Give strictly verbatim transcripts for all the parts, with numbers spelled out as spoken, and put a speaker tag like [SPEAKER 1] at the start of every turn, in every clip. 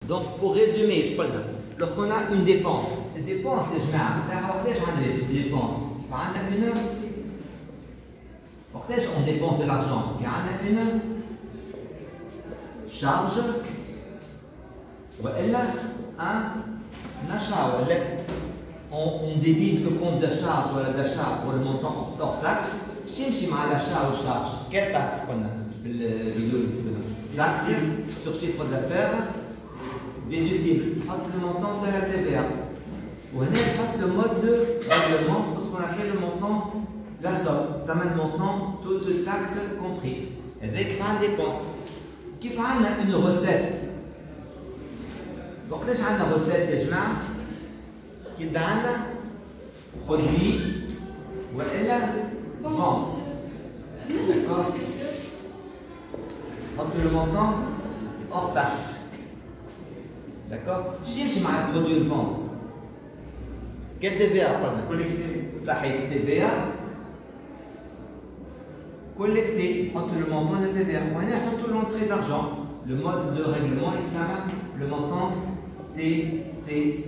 [SPEAKER 1] Donc pour résumer, je parle lorsqu'on a une dépense, une dépense, je mets une dépense. une on dépense de l'argent. Il y a une charge. Ou un achat. On, on débite le compte de charge ou d'achat pour le montant hors taxe. Je me suis mal l'achat ou charge. Quelle taxe qu'on a? Le vidéo taxe sur chiffre d'affaires déductible. Le montant de la T V A. Ou le mode de règlement pour ce qu'on appelle le montant, la somme. Ça met le montant, toutes taxes comprises. Avec fin dépense. Qui fait une recette? Donc, là, j'ai une recette, les gens. Qui donne produit ou elle vente. D'accord? Donc le montant hors taxe. D'accord? Si je mets un produit de vente, quel T V A?
[SPEAKER 2] Collecté.
[SPEAKER 1] Ça fait T V A collecté entre le montant de T V A. On a entre l'entrée d'argent. Le mode de règlement examen le montant T T C.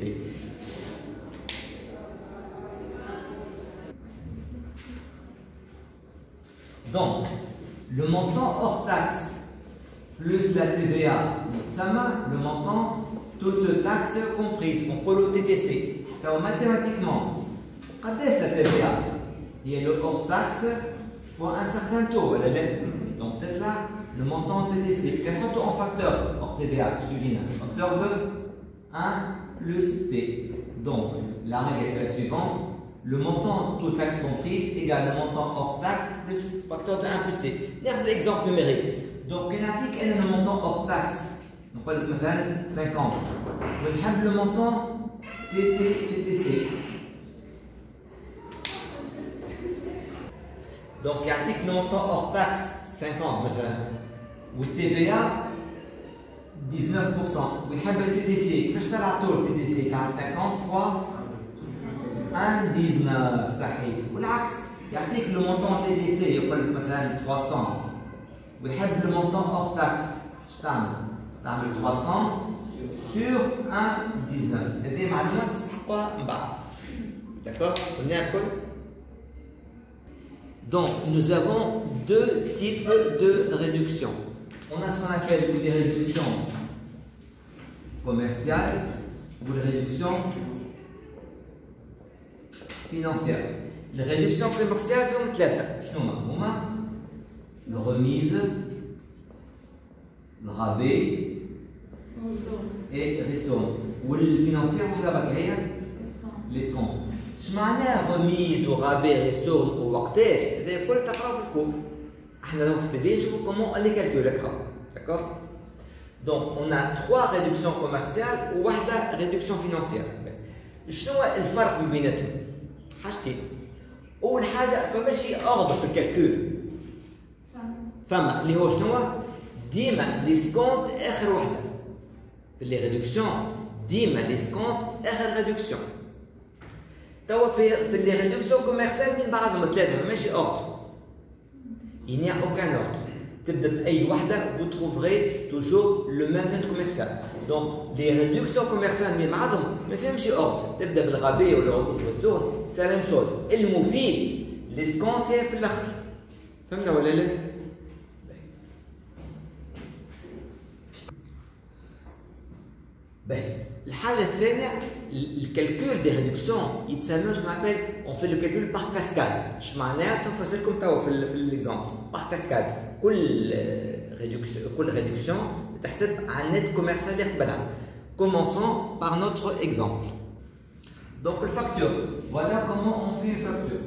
[SPEAKER 1] Donc, le montant hors taxe plus la T V A, ça m'a le montant toutes taxes comprises, on peut le T T C. Alors, mathématiquement, quand est-ce la T V A? Il y a le hors taxe fois un certain taux. Donc, peut-être là, le montant T T C. Qu'est-ce en facteur hors T V A? Je suis facteur de un plus T. Donc, la règle est la suivante. Le montant toutes taxes comprises égale le montant hors taxe plus facteur de un plus T. Dernier exemple numérique. Donc, on a dit quel est le montant hors taxe? On peut dire cinquante. On a le montant T T C. Donc, il y a le montant hors taxe cinquante. Ou T V A dix-neuf pour cent. Ou le T T C. Qu'est-ce que c'est la tour T T C? cinquante fois un virgule dix-neuf. صحيح. والعكس يعطيك le montant T T C يقول لك مثلا trois cents. ويحب le montant hors taxe. ايش تعمل؟ تعمل trois cents sur un virgule dix-neuf. هذه معلومات تسحقها من بعد. D'accord? On est à quoi? Donc, nous avons deux types de réductions. On a ce qu'on appelle les réductions commerciales ou les réductions financières. Les réductions commerciales sont ثلاثة. شنو هما؟ الرميز، الرابط et ristourne. والفينانسية واحدة برك هي l'escompte. اش معناها رميز ورابط ريستورن ووقتاش؟ هذا الكل تقرا في الكود. احنا لو في التدريب نشوفوا كومون لي كالكولكها. D'accord? Donc on a trois réductions commerciales وواحدة réduction financière. شنو هو الفرق بيناتهم؟ حاجتين. أول حاجة فماشي أوردر في الكالكول. فما اللي هو شنو هو؟ ديما ليسكونت آخر وحدة. في لي ريدكسيون ديما ليسكونت آخر ريدكسيون. توا في في لي ريدكسيون كوميرسيال من بعضهم ثلاثة ماشي أوردر. Il n'y a aucun ordre. تبدا بأي وحدة vous trouverez toujours le même note commercial. Donc les réductions commerciales من بعضهم ما فيهمش اوردر. تبدا بالغابي ولا رميز والستور سي لا ميم شوز. المفيد ليسكونت هي في الاخر. فهمنا ولا لا؟ باهي. الحاجة الثانية الكالكول دي ريدكسيون يتسمى شنو نابيل اون في لو كالكول باغ كاسكاد. اش معناها نفسر لكم توا في ليكزامبل باغ كاسكاد. كل réduction, كل réduction تحسب على النت كوميرسيال اللي قبلها. Commençons par notre exemple. Donc le facture. Voilà comment on fait une facture.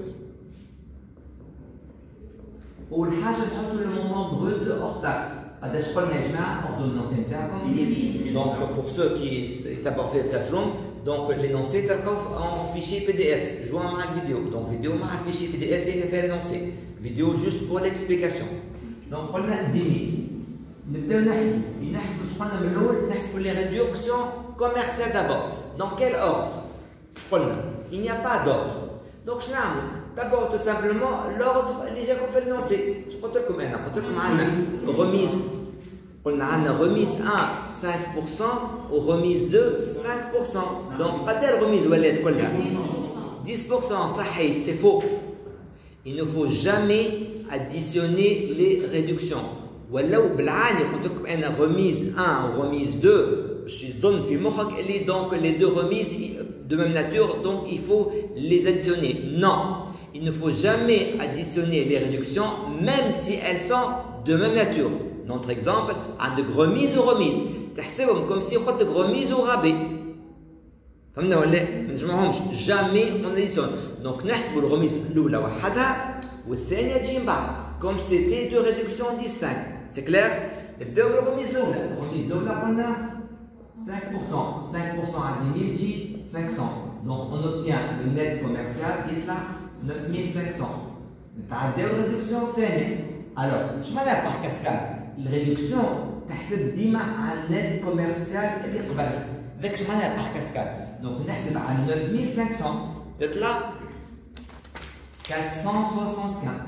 [SPEAKER 1] أول حاجة نحطوا le montant brut hors taxe. هذا اش قلنا يا جماعة أخذوا النونسي نتاعكم. Donc pour ceux qui d'abord fait التسلم donc l'énoncé تلقاو en fichier P D F joint مع الفيديو. Donc vidéo مع fichier P D F اللي fait l'énoncé. Vidéo juste pour l'explication. Donc قلنا dix mille. نبداو نحسب. نحسب واش قلنا من الأول نحسبوا les réductions commerciales d'abord. Dans quel ordre؟ قلنا il n'y a pas d'ordre. Donc شنو نعملوا؟ D'abord tout simplement l'ordre اللي جاكم في l'énoncé. اش قلت لكم أنا؟ قلت لكم عندنا remise On a une remise un, cinq pour cent, ou remise deux, cinq pour cent. Donc, pas de remise dix pour cent, ça c'est faux. Il ne faut jamais additionner les réductions. Ou بالعاني قلت لكم أنا remise un ou remise deux, je donne في مخك اللي donc les deux remises de même nature, donc il faut les additionner. Non, il ne faut jamais additionner les réductions, même si elles sont de même nature. Notre exemple, عندك remise ou remise, تحسبهم comme si قلت remise ou rabais. فهمنا ولا ما نجمعهمش jamais on additionne. Donc نحسب الرميز الأولى وحدها والثانية تجي من بعد comme c'était deux réductions distinctes. C'est clair? نبداو بالرميز الأولى. الرميز الأولى قلنا cinq pour cent. cinq pour cent à dix mille تجي cinq cents. Donc on obtient le net commercial يطلع neuf mille cinq cents. نتعداو الريدكسيون الثانية. Alors اش معناها باغ كاسكاد؟ الريدكسيون تحسب ديما على النت كوميرسيال اللي قبل. ذاك اش معناها باغ كاسكاد؟ دونك نحسب على neuf mille cinq cents تطلع quatre cent soixante-quinze.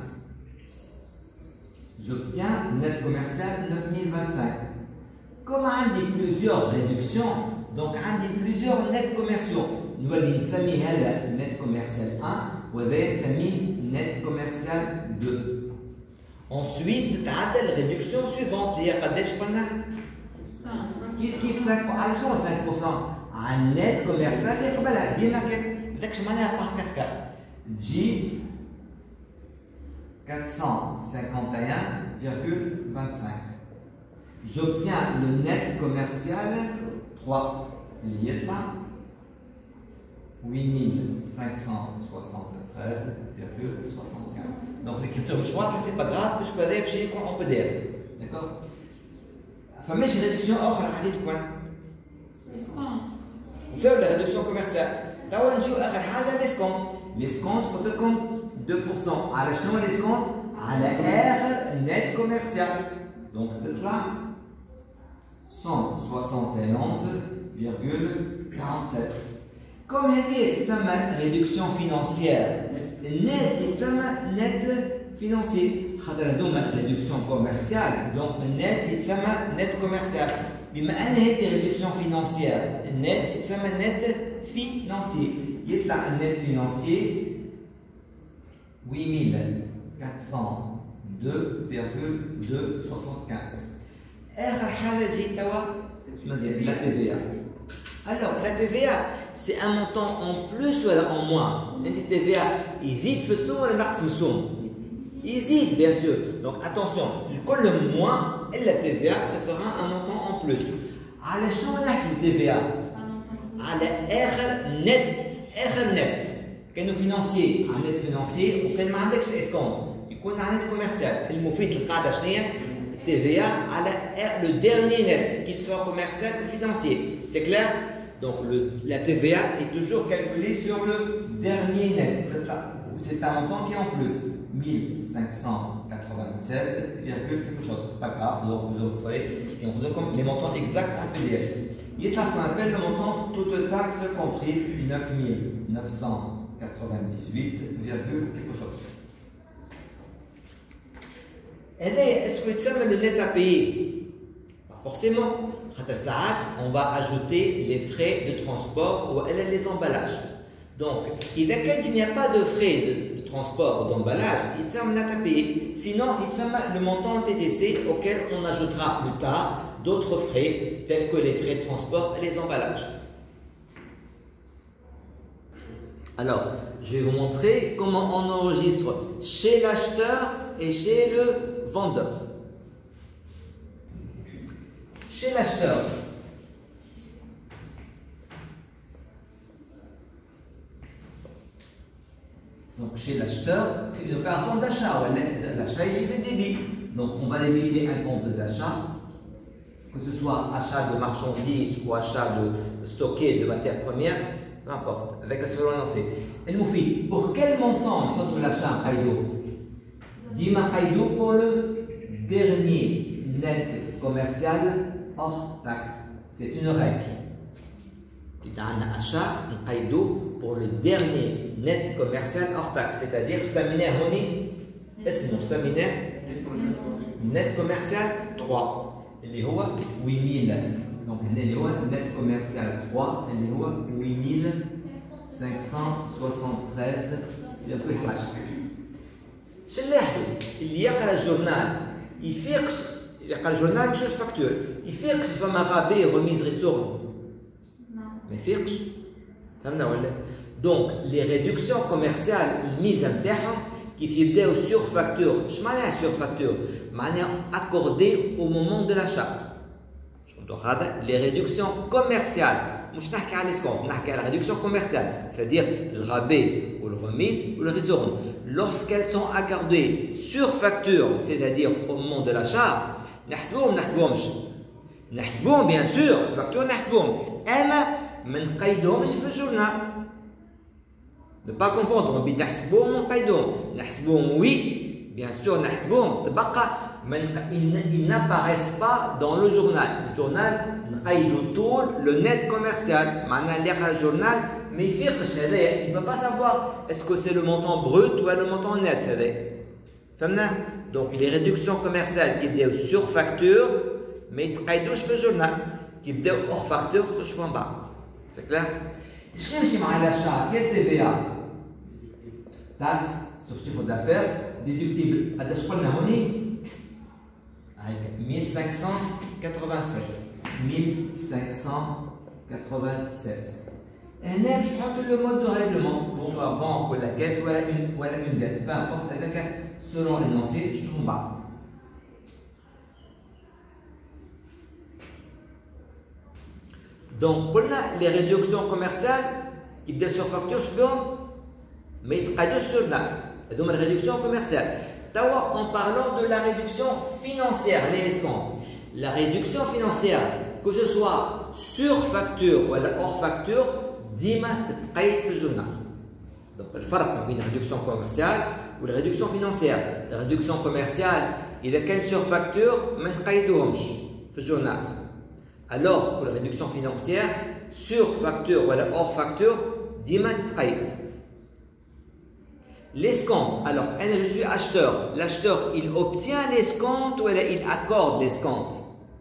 [SPEAKER 1] J'obtiens net commercial neuf mille vingt-cinq. Comme on a plusieurs réductions, donc on a plusieurs nets commerciaux. Nous allons نسمي هذا net commercial un وهذا نسميه net commercial deux. Ensuite, نتعدى الريدكسيون suivante اللي هي قداش قلنا؟ كيف كيف cinq pour cent. على شنو cinq pour cent؟ على النت كوميرسيال اللي قبلها ديما ذاك اش معناها باغ كاسكاد. تجي quatre cent cinquante et un virgule vingt-cinq. J'obtiens le net commercial trois. Il y est là. huit mille cinq cent soixante-treize virgule soixante-quinze. Donc l'écriture du choix, c'est pas grave puisque là, j'ai quoi en P D F. D'accord? فماش réduction أخرى عديد كون. وفيها la réduction commerciale. توا نجيو آخر حاجة l'escompte. L'escompte قلت لكم deux pour cent. على شنو l'escompte؟ على آخر net commercial. Donc تطلع cent soixante et onze virgule quarante-sept. Comme هذه تسمى réduction financière. النت يتسمى net financier. خاطر هذوما réduction commerciale. Donc النت يتسمى net commercial. بما أن هذه réduction financière النت يتسمى net financier. يطلع النت financier huit mille quatre cent deux virgule deux soixante-quinze. آخر حاجة تجي توا مزيان la T V A. Alors la T V A c'est un montant en plus ou en moins. La T V A يزيد في السوم ولا نقص من السوم؟ يزيد bien sûr. Donc attention, كل moins et la T V A ce sera un montant en plus. على شنو نحسب ال T V A؟ على آخر net آخر net. كانوا فينانسيي على نت فينانسيي وكان ما عندكش اسكونت يكون على نت كوميرسيال. المفيد القاعده شنو هي؟ تي في ا على لو ديرني نت كي سوا كوميرسيال ou financier. C'est clair? Donc le, la T V A est toujours calculée sur le dernier net. C'est un montant qui est en plus. mille cinq cent quatre-vingt-seize virgule quelque chose. Pas grave, donc vous aurez les montants exacts en P D F. Il y a ce qu'on appelle le montant toute taxe comprise neuf mille neuf cent quatre-vingt-dix-huit virgule quelque chose. Est-ce que ça le net à payer? Pas forcément. On va ajouter les frais de transport ou les emballages. Donc, il n'y a pas de frais de, de transport ou d'emballage, il s'aime net à payer. Sinon, il s'aime le montant T T C auquel on ajoutera plus tard d'autres frais tels que les frais de transport et les emballages. Alors, je vais vous montrer comment on enregistre chez l'acheteur et chez le vendeur. Chez l'acheteur, donc chez l'acheteur, c'est une opération d'achat. L'achat est fait débit. Donc on va débiter un compte d'achat, que ce soit achat de marchandises ou achat de stocké de matières premières. Peu importe, avec ce que l'on a annoncé. Elle nous fait pour quel montant on fait l'achat en Aïdo? Dima Aïdo pour le dernier net commercial hors taxe. C'est une règle. Il y a un achat en Aïdo pour le dernier net commercial hors taxe. C'est-à-dire, ça m'énerve, on est, est-ce que ça m'énerve? Net commercial trois. اللي هو huit mille. Donc اللي هو net commercial trois اللي هو huit mille cinq cent soixante-treize فاصلة واحد. شنلاحظوا اللي يقرا الجورنال يفيقش يقرا الجورنال مش فاكتور يفيقش فما غابي ريميز ريسورن ما يفيقش فهمنا ولا؟ دونك لي ريدكسيون كوميرسيال الميزه نتاعهم كيف يبداو سور فاكتور. اش معناها سور فاكتور؟ معناها اكوردي او مومون دو لاشا. دونك هذا لي ريدكسيون كوميرسيال مش نحكي على ليسكونت نحكي على ريدكسيون كوميرسيال c'est-à-dire الغابي والريميز والريسورن lorsqu'elles sont accordées sur facture c'est-à-dire au moment de l'achat نحسبوهم نحسبوهمش نحسبوهم بيان سور فاكتور نحسبوهم اما ما نقيدوهمش في الجورنال. Ne pas confondre بين نحسبوهم ونقيدوهم. نحسبوهم وي بيان سور نحسبوهم تبقى ils n'apparaissent pas dans le journal. Le journal نقيدو طول le net commercial معناها اللي يقرا الجورنال ما يفيقش هذايا. Il ne peut pas savoir est-ce que c'est le montant brut ou le montant net هذايا. فهمنا؟ Donc les réductions commerciales qui يبداو sur facture ما يتقيدوش في الجورنال كي يبداو hors facture تشوفوا من بعض. C'est clair؟ شنو يمشي مع l'achat؟ quel T V A؟ taxe sur chiffre d'affaires déductible. قداش قلنا هوني؟ mille cinq cent quatre-vingt-seize. mille cinq cent quatre-vingt-seize. هنا باش نحط لو مود دو ريغلمون سواء بنك ولا كاس ولا اون ولا اون ديت بامبورت هذاك سولون لينونسي باش نشوفوا من بعض. دونك قلنا لي ريدكسيون كوميرسيال كيبداو سور فاكتور شبيهم ما يتقادوش جورنال هذوما الريدكسيون كوميرسيال. توا en parlant de la réduction financière les escomptes. La réduction financière que ce soit sur facture ou hors facture ديما تتقيد في الجورنال. دونك الفرق ما بين الريدكسيون كوميرسيال والريدكسيون فينانسيير. الريدكسيون كوميرسيال اذا كان سور فاكتور ما نقيدوهمش في الجورنال. alors que la réduction financière sur facture ou hors facture ديما تتقيد. L'escompte, alors je suis acheteur, l'acheteur il obtient l'escompte ou il accorde l'escompte.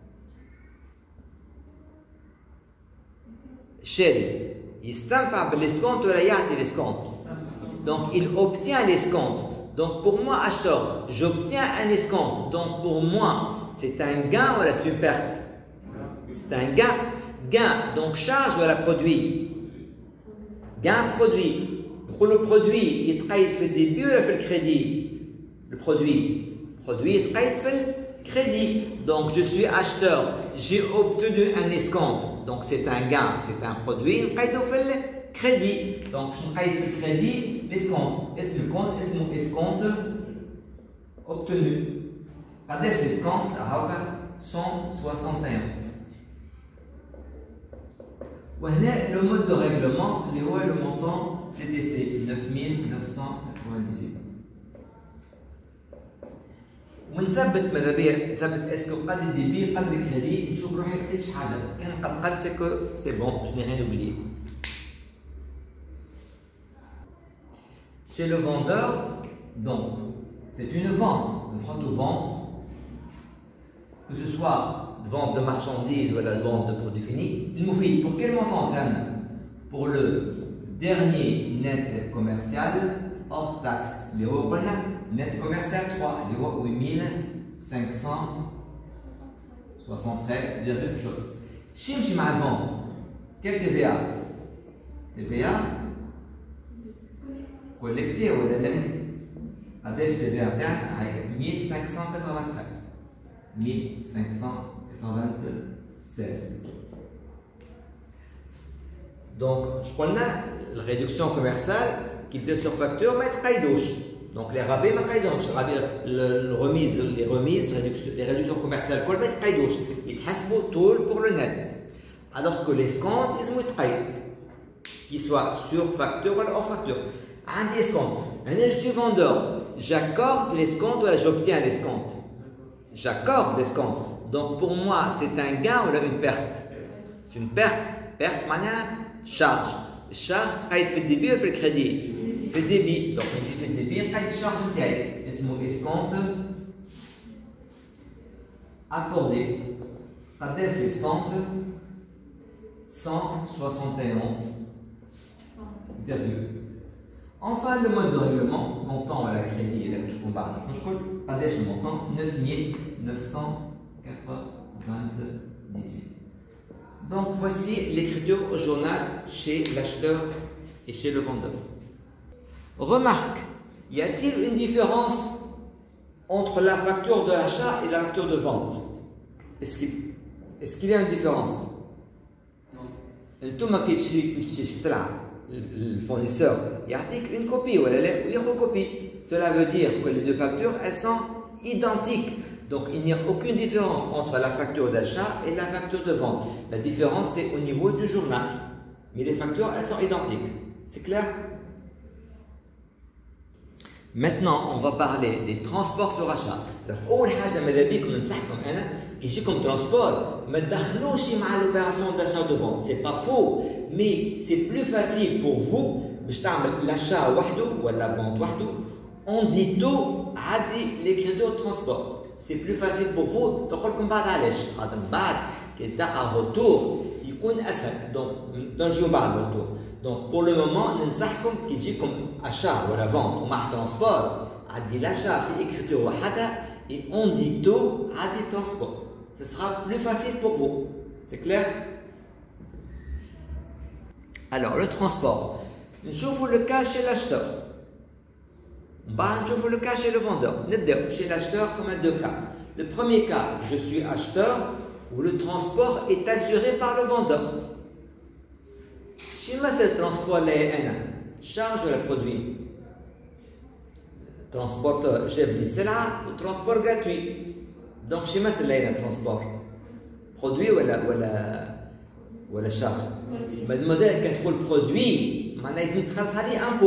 [SPEAKER 1] شاري يستنفع بالescompte ولا يعطي l'escompte. Donc il obtient l'escompte. Donc pour moi acheteur, j'obtiens un escompte. Donc pour moi c'est un gain ou c'est une perte? C'est un gain. Gain, donc charge ou produit? Gain produit. Pour le produit, il travaille في الديبي ولا في الكريدي؟ Le produit. Le produit, il travaille في الكريدي. Donc, je suis acheteur. J'ai obtenu un escompte. Donc, c'est un gain. C'est un produit. Il travaille في الكريدي. Donc, je travaille في الكريدي. L'escompte. Est-ce le compte? Est-ce mon escompte obtenu? قداش l'escompte؟ هاكا cent soixante et onze. وهنا le mode de règlement اللي هو le montant T T C neuf mille neuf cent quatre-vingt-dix-huit. ونثبت ماذا بيا نثبت اسكو قد الديبي قد الكريدي نشوف روحي قداش حاجه كان قد قد سكو سي بون جو n'ai rien oublié. Chez le vendeur, donc c'est une vente, on prend de vente, que ce soit de vente de marchandises ou de vente de produits finis. Il nous fait pour quel montant femme? Pour le dernier net commercial hors taxe. Les euros net commercial trois, les euros huit mille cinq cent soixante-treize, dire quelque chose. Chimchi ma vente. Quel T V A? T V A collecté ou la laine? Adèche T V A avec mille cinq cent quatre-vingt-treize. mille cinq cent quatre-vingt-seize. Donc, je prends la réduction commerciale qui est sur facture, mais elle donc les rabais, les remises, les remises, les réductions commerciales, ils sont tous pour le net. Alors que l'escompte, ils sont qu'ils soient sur facture ou hors facture. Un escompte, je suis vendeur, j'accorde l'escompte ou j'obtiens l'escompte. J'accorde l'escompte. Donc pour moi, c'est un gain ou une perte? C'est une perte. Perte, manière charge. Charge, il fait le débit ou fait le crédit? Il fait le débit. Donc, quand il fait le débit, il fait le charge de escompte accordé. قداش ديسكونت cent soixante et onze virgule. Enfin, le mode de règlement, comptant la crédit et la je compare, je crois قداش le montant neuf mille neuf cent quatre-vingt-dix-huit. Donc voici l'écriture au journal chez l'acheteur et chez le vendeur. Remarque, y a-t-il une différence entre la facture de l'achat et la facture de vente? Est-ce qu'il est-ce qu'il y a une différence? انتم كي تشري تشري سلعه الفورنيسور يعطيك une copie ولا لا وياخذ copie. Cela veut dire que les deux factures elles sont identiques. Donc il n'y a aucune différence entre la facture d'achat et la facture de vente. La différence c'est au niveau du journal. Mais les factures elles sont identiques. C'est clair? Maintenant on va parler des transports sur achat. Alors اول حاجه ماذا بيكم ننصحكم انا كي يجيكم ترانسبور ما تدخلوش مع l'opération d'achat de vente. C'est pas faux, mais c'est plus facile pour vous باش تعمل l'achat وحده ولا vente وحده on dit tout عادي l'écriture de transport. C'est plus facile pour vous. تقول لكم بعد علاش؟ خاطر من بعد كي تلقى روتور يكون اسهل. دونك نجيو بعد الروتور. Donc pour le moment ننصحكم كي يجيكم achat ولا vente ومع transport عادي l'achat في écriture وحدها et on dit tout عادي transport. Ce sera plus facile pour vous. C'est clair? Alors le transport. نشوفوا le cas chez l'acheteur. بعد نشوفوا le cas chez le vendeur. نبداو chez l'acheteur فما deux cas. Le premier cas, je suis acheteur où le transport est assuré par le vendeur. شي مثل transport اللي انا charge ولا produit. Transporteur جاب لي السلعه وترانسبور gratuit. Donc شي مثل اللي انا transport produit ولا ولا ولا charge. مادموزيل كان تقول produit معناها لازم تخلص عليه امبو.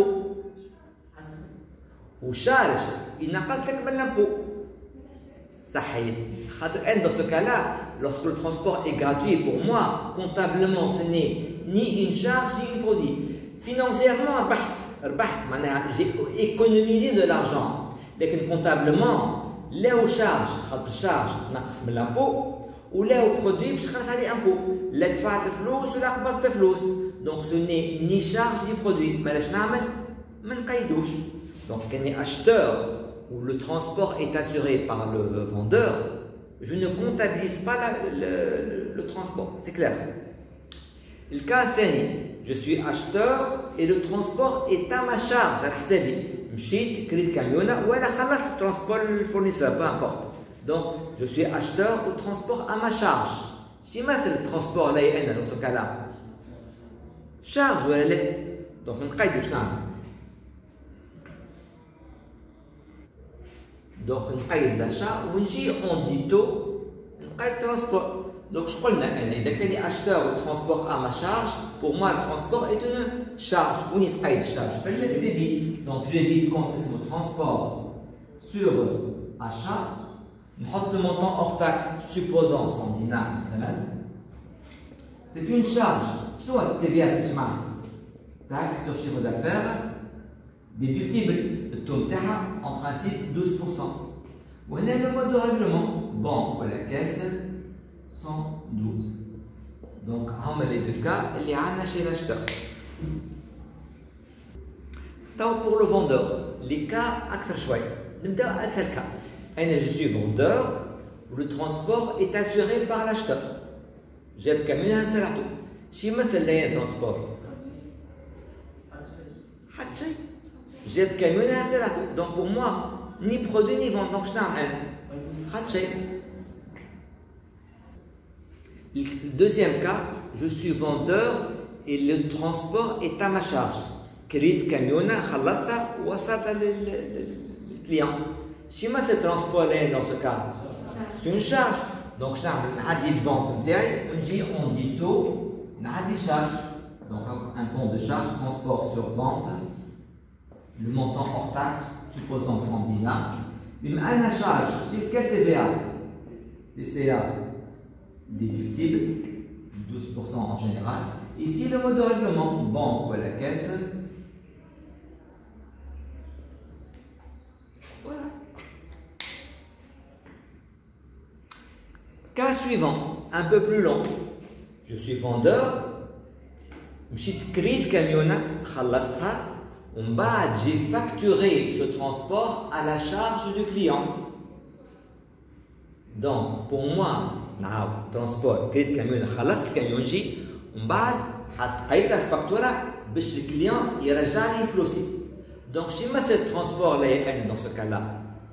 [SPEAKER 1] وشارج ينقص لك من لامبو. صحيح. خاطر ان dans ce cas-là, lorsque le transport est gratuit pour moi, comptablement ce n'est ni une charge ni un produit. Financièrement, ربحت ربحت معناها j'ai économisé de l'argent. لكن comptablement لا هو charge خاطر charge نقص من لامبو ولا هو produit باش نخلص عليه امبو. لا دفعت فلوس ولا قبضت فلوس. Donc ce n'est ni charge ni produit. مالاش نعمل؟ ما نقيدوش. Donc quand on est acheteur où le transport est assuré par le vendeur, je ne comptabilise pas la, le, le, le transport. C'est clair. Le cas ثاني, je suis acheteur et le transport est à ma charge. على حسابي. مشيت كريت كاميونة ولا خلصت transport le fournisseur, peu importe. Donc je suis acheteur ou transport à ma charge. شي مثل الترانسبور لي أنا dans ce cas-là. charge ولا لا؟ donc ما نقيدوش نعمل. donc نقيد l'achat ونجي on dit tout نقيد transport. donc je قلنا أنا إذا كان acheteur ou transport à ma charge, pour moi le transport est une charge. وين يتقيد charge؟ فالمثل débit. donc je débite compte اسمه transport sur achat. نحط le montant hors taxe supposant cent dinars مثلا. c'est une charge. شنو هو التي في ا تسمعها؟ taxe sur chiffre d'affaires déductible. التوم تاعها en principe douze pour cent. وهنا le mode de règlement banque ولا caisse cent douze. donc هما les deux cas اللي عندنا chez l'acheteur. طو pour le vendeur les cas أكثر شوي. نبداو أسهل cas. أنا je suis vendeur où le transport est assuré par l'acheteur. جاب كاميونة سرعته. شي مثل ليا transport؟ حتى شيء. جاب كاميونة سرعته. donc pour moi ni produit ni vente. donc je نعمل أنا حتى شيء. Deuxième cas, je suis vendeur et le transport est à ma charge. كريت كاميونة خلصها ووصلتها للكليون. شي مثل transport لين dans ce cas؟ c'est une charge. donc je نعمل نعدي الفونت نتاعي ونجي on dit tout نعدي charge. donc un compte de charge transport sur vente. le montant hors taxe supposant cent dinars. بما أنها charge j'ai quel T V A؟ T C A déductible, douze pour cent en général. Ici le mode de règlement, banque ou la caisse. Voilà. Cas suivant, un peu plus long. Je suis vendeur, مشيت كريت كاميونة خلصتها ومن بعد j'ai facturé ce transport à la charge du client. Donc pour moi نعاود transport كريت كاميونة خلصت الكاميون جي ومن بعد حطيت الفاتورة باش الكليون يرجع لي فلوسي. Donc شي مثل transport لا يكون dans ce cas-là.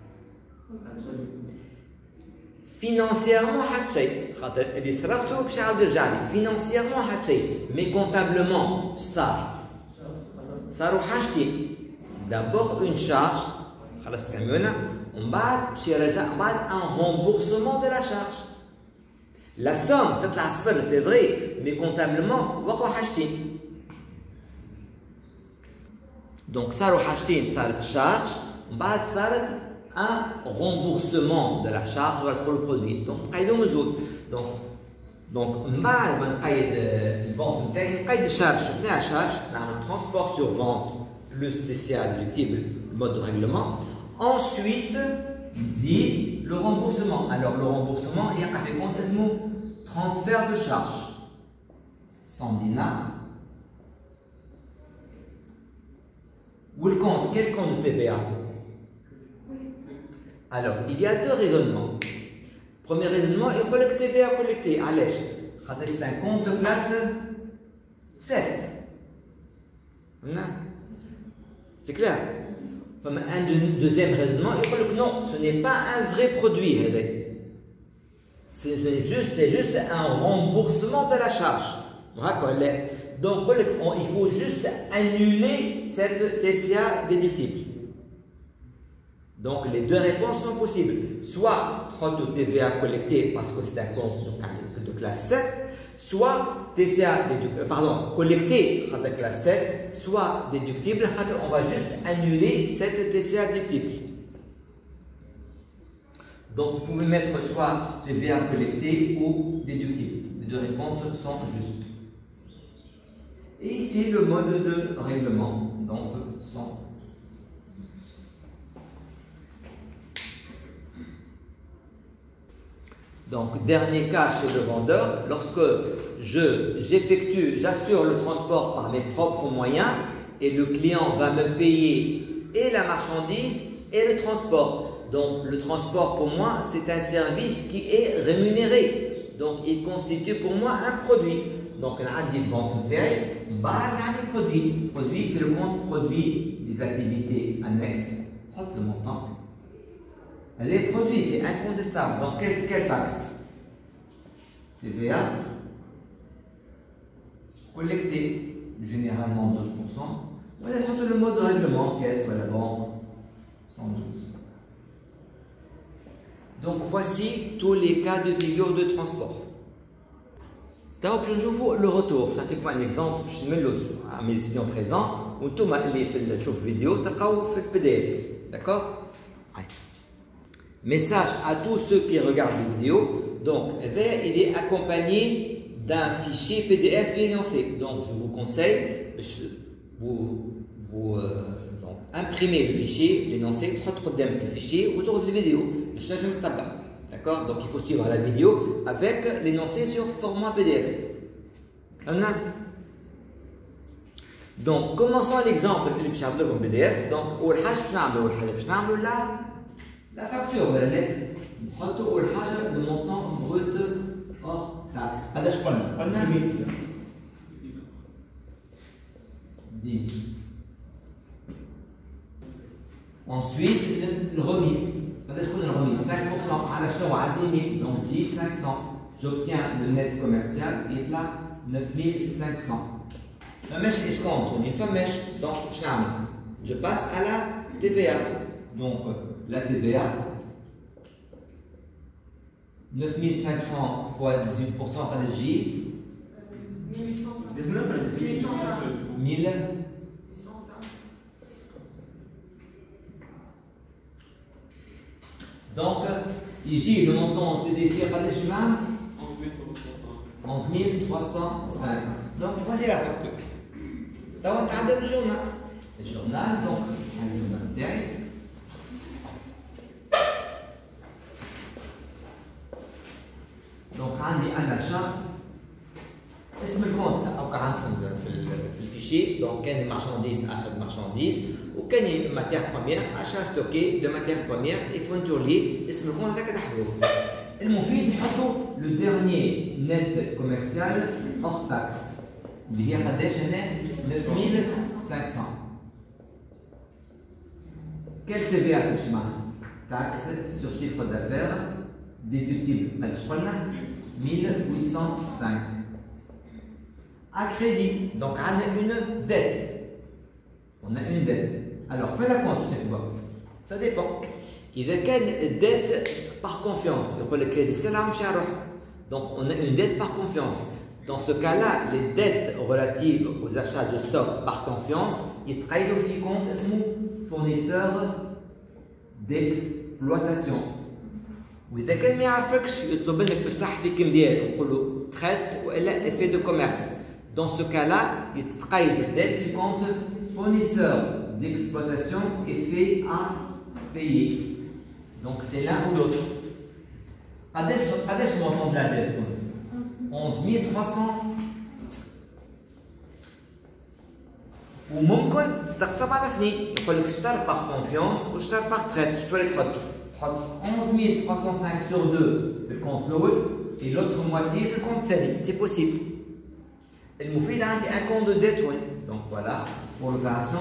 [SPEAKER 1] Financièrement حتى شيء خاطر اللي صرفته باش يعاود يرجع لي. Financièrement حتى شيء مي comptablement صار صاروا حاجتين. D'abord une charge خلصت كاميونة ومن بعد باش يرجع من بعد un remboursement de la charge. La somme تطلع صفر c'est vrai mais comptablement وقعوا حاجتين. Donc صاروا حاجتين صارت charge ومن بعد صارت un remboursement de la charge pour le produit. Donc نقيدو مزوج. Donc donc من بعد ما نقيد الفونت نتاعي نقيد الشارج شفناها charge نعمل transport sur vente plus T C A déductible mode de règlement. Ensuite نزيد le remboursement. Alors le remboursement يقع في compte اسمه transfert de charge cent dinars. Ou le compte, quel compte de T V A? Alors, il y a deux raisonnements. Premier raisonnement, il faut que T V A collecté. Allez, c'est un compte de classe sept. C'est clair? Un deuxième raisonnement, il faut que non, ce n'est pas un vrai produit. C'est juste, juste un remboursement de la charge. Donc, il faut juste annuler cette T C A déductible. Donc, les deux réponses sont possibles. Soit le T V A collecté parce que c'est un compte de classe sept, soit T C A déductible, pardon, collecté de classe sept, soit déductible, on va juste annuler cette T C A déductible. Donc, vous pouvez mettre soit T V A collecté ou déductible. Les deux réponses sont justes. Et ici, le mode de règlement. Donc, sont Donc, dernier cas chez le vendeur, lorsque j'effectue, j'assure le transport par mes propres moyens et le client va me payer et la marchandise et le transport. Donc, le transport pour moi, c'est un service qui est rémunéré. Donc, il constitue pour moi un produit. Donc, on a dit vente bouteille, bah, on a dit produit. Produit, c'est le compte produit des activités annexes. Hop, le montant. Les produits, c'est incontestable. Donc, quelle, quelle taxe? T V A collecté, généralement douze pour cent. Voilà, surtout le mode de règlement, caisse, voilà, banque, cent douze. Donc, voici tous les cas de figure de transport. Je vous le retour. Ça c'est un exemple. Je mets le à mes étudiants présents. Ou tout les fait la vidéo, tu as fait le P D F. D'accord? Message à tous ceux qui regardent les vidéos. Donc, il est accompagné d'un fichier P D F énoncé. Donc, je vous conseille, vous, vous euh, imprimez le fichier, l'énoncé, vous mettez le fichier autour de la vidéo. D'accord? Donc, il faut suivre la vidéo avec l'énoncé sur format P D F. Donc, commençons l'exemple du P D F. Donc, la La facture, voilà, le montant brut hors taxe. هذا اش قلنا؟ قلنا dix mille. Ensuite, le remise. هذا اش قلنا الremise cinq pour cent على شنو؟ على dix mille. Donc dix cinq cents. J'obtiens le net commercial et là neuf mille cinq cents. ما ماش escompte, on ne فماش. Donc je نعمل؟ Je passe à la T V A. Donc la T V A, neuf mille cinq cents fois dix-huit pour cent par J. mille huit cent vingt. mille. Donc, ici, le montant T D C à onze mille trois cent cinq. Donc, voici la facture. Donc, on a le journal. Le journal, donc, le journal derrière. Donc, on a la l'achat. اسم الكونت أو عندكم في الفيشي دونك كان marchandise achat de marchandise وكان matière première achat stocké de matière première et fourniture liée اسم الكونت هذاك تحفظوه. المفيد نحطوا le dernier net commercial hors taxe اللي هي قداش هنا neuf mille cinq cents. Quelle T V A كلشي معنا؟ taxe sur chiffre d'affaires déductible قداش قلنا؟ mille huit cent cinq. À crédit, donc on a une dette. On a une dette. Alors, fais la compte chaque fois. Ça dépend. Il y a une dette par confiance. Donc, on a une dette par confiance. Dans ce cas-là, les dettes relatives aux achats de stock par confiance, ils travaillent au compte fournisseur d'exploitation. وإذا كان ما يعرفكش يطلب منك بصح في كمبيال نقول له traite ولا effet de commerce. Dans ce cas-là, il travaille des dettes qui compte fournisseur d'exploitation et fait à payer. Donc c'est l'un ou l'autre. Qu'est-ce le montant de la dette? onze mille trois cents. Ou ممكن تقسم على سنين. يقول لك اشترى par confiance ou اشترى par traite. Je peux les تحط تحط onze mille trois cent cinq sur deux في الكونت الأول et l'autre moitié في الكونت الثاني. C'est possible. المفيد عندي un compte de dette. Donc voilà pour l'opération.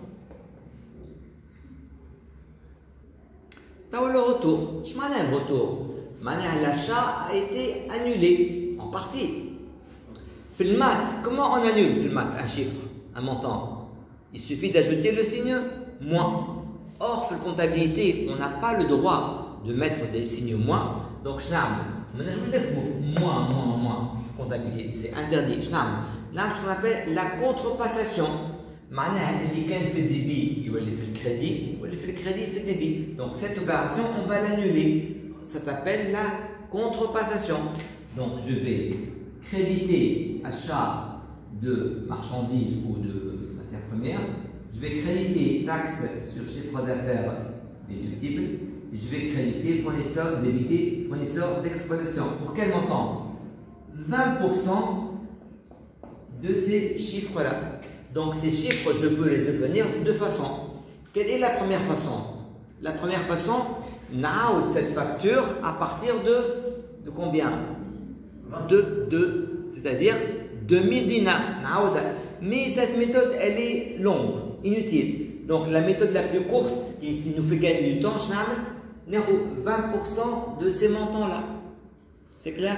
[SPEAKER 1] T'as le retour. Je m'en ai un retour. L'achat a été annulé en partie. Dans le maths, comment on annule dans le maths un chiffre, un montant? Il suffit d'ajouter le signe moins. Or, dans la comptabilité, on n'a pas le droit de mettre des signes moins. Donc, je n'ajoute moins, moins, moins. Comptabilité, c'est interdit. Je n'aime ce qu'on appelle la contrepassation. معناها اللي كان في الديبي يولي في الكريدي واللي في الكريدي في الديبي. Donc cette opération on va l'annuler. Ça s'appelle la contrepassation. Donc je vais créditer achat de marchandises ou de matières premières. Je vais créditer taxe sur chiffre d'affaires déductible. Je vais créditer fournisseur débité fournisseur d'exploitation. Pour quel montant? vingt pour cent de ces chiffres-là. Donc ces chiffres, je peux les obtenir de deux façons. Quelle est la première façon? La première façon, naout cette facture à partir de, de combien? De, de c'est-à-dire deux mille dinars. Mais cette méthode, elle est longue, inutile. Donc la méthode la plus courte, qui nous fait gagner du temps, c'est vingt pour cent de ces montants-là. C'est clair?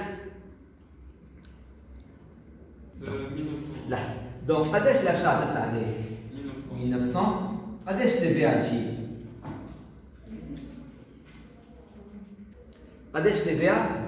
[SPEAKER 2] euh, mille neuf cents.
[SPEAKER 1] Là. Donc, قداش l'achat تاع mille neuf cents قداش تي في إيه تجي؟ قداش تي في إيه؟